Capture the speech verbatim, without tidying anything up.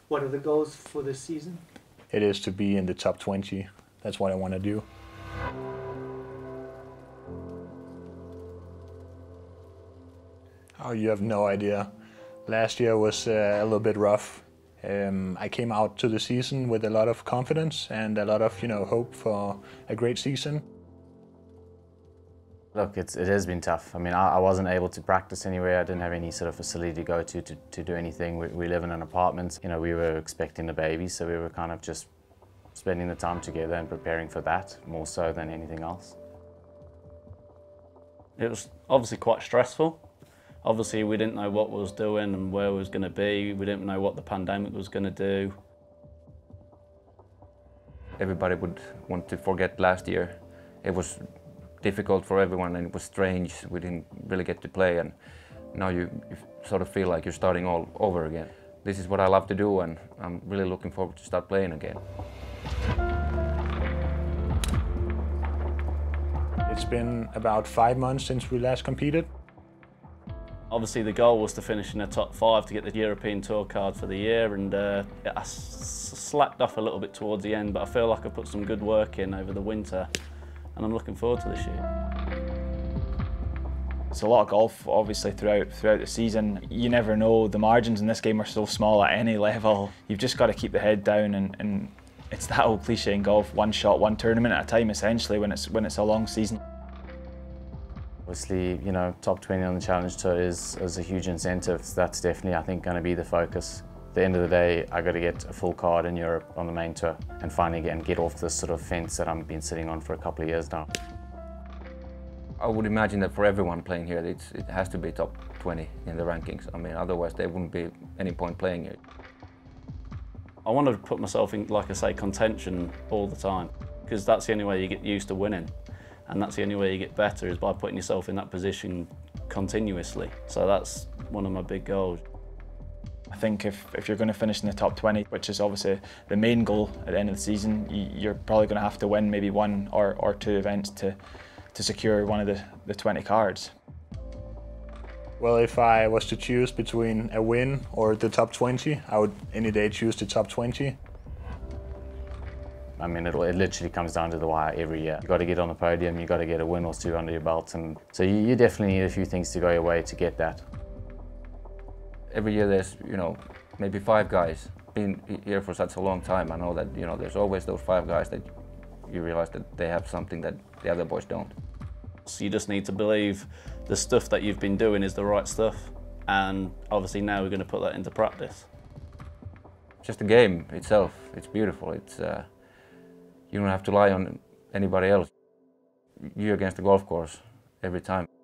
What are the goals for this season? It is to be in the top twenty. That's what I want to do. Oh, you have no idea. Last year was uh, a little bit rough. Um, I came out to the season with a lot of confidence and a lot of, you know, hope for a great season. Look, it's, it has been tough. I mean, I, I wasn't able to practice anywhere. I didn't have any sort of facility to go to to, to do anything. We, we live in an apartment. You know, we were expecting a baby, so we were kind of just spending the time together and preparing for that, more so than anything else. It was obviously quite stressful. Obviously, we didn't know what we was doing and where we was going to be. We didn't know what the pandemic was going to do. Everybody would want to forget last year. It was difficult for everyone and it was strange. We didn't really get to play, and now you, you sort of feel like you're starting all over again. This is what I love to do, and I'm really looking forward to start playing again. It's been about five months since we last competed. Obviously, the goal was to finish in the top five to get the European Tour card for the year, and uh, I s slacked off a little bit towards the end, but I feel like I put some good work in over the winter, and I'm looking forward to this year. It's a lot of golf, obviously, throughout throughout the season. You never know, the margins in this game are so small at any level. You've just got to keep the head down, and, and it's that old cliche in golf, one shot, one tournament at a time, essentially, when it's, when it's a long season. Obviously, you know, top twenty on the Challenge Tour is, is a huge incentive. So that's definitely, I think, going to be the focus. At the end of the day, I got to get a full card in Europe on the main tour and finally get, and get off this sort of fence that I've been sitting on for a couple of years now. I would imagine that for everyone playing here, it's, it has to be top twenty in the rankings. I mean, otherwise there wouldn't be any point playing here. I want to put myself in, like I say, contention all the time, because that's the only way you get used to winning. And that's the only way you get better, is by putting yourself in that position continuously. So that's one of my big goals. I think if, if you're going to finish in the top twenty, which is obviously the main goal at the end of the season, you, you're probably going to have to win maybe one or, or two events to, to secure one of the, the twenty cards. Well, if I was to choose between a win or the top twenty, I would any day choose the top twenty. I mean, it, it literally comes down to the wire every year. You've got to get on the podium, you've got to get a win or two under your belt, and so you, you definitely need a few things to go your way to get that. Every year there's, you know, maybe five guys. Been here for such a long time, I know that, you know, there's always those five guys that you realize that they have something that the other boys don't. So you just need to believe the stuff that you've been doing is the right stuff, and obviously now we're going to put that into practice. Just the game itself, it's beautiful. It's, uh, you don't have to rely on anybody else. You're against the golf course every time.